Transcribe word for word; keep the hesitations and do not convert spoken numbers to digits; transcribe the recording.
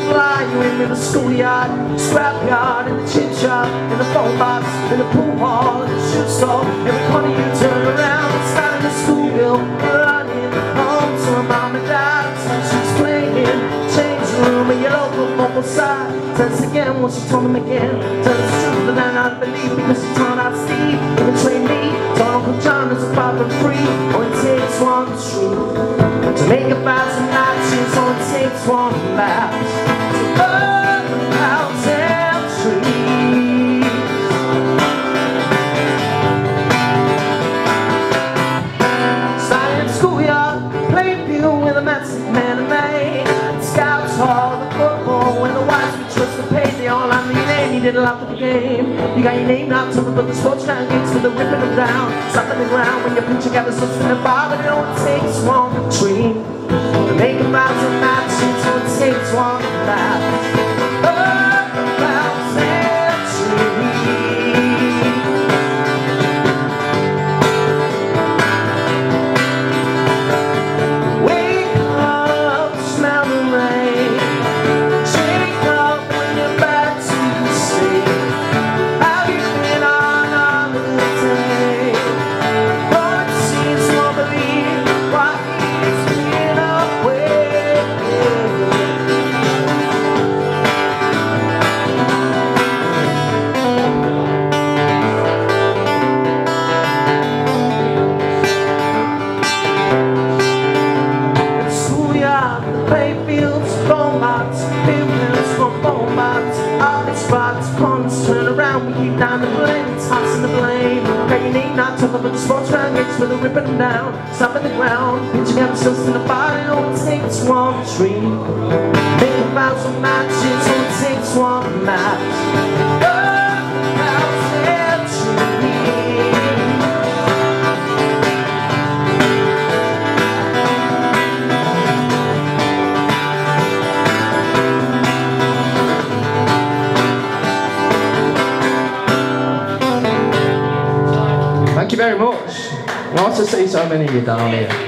fly you in the schoolyard, scrapyard, in the chin shop, in the phone box, in the pool hall, in the shoe store. Every corner you turn around, starting the school bill, running home to her mom and dad. She's playing, change room in your local mobile side. Turns again, once she told him again. Turns the truth and then I believe, because she turned out Steve. You betray me, to Uncle John is a pop and free. Oh, it takes one tree to make a thousand matches. Oh, it takes one match to burn a thousand trees. Science schoolyard, Plainview with a massive man and maid. Scouts hall, the football, when the wives we trust the pay. They all on your name, you did a lot for the game. You got your name knocked over, but the sports ground gates for the ripping them down. Stop on the ground when you put together something to bar, but it only takes one tree to make a thousand matches. So it takes one match. Turn around, we keep down the blame, tossing the blame. Got your name knocked over, but the sports ground gates for the ripping them down. Stop in the ground, pitching out just in the body. Oh, it takes one tree, make a thousand matches. Oh, it takes one match. Thank you very much. Nice to see so many of you down here.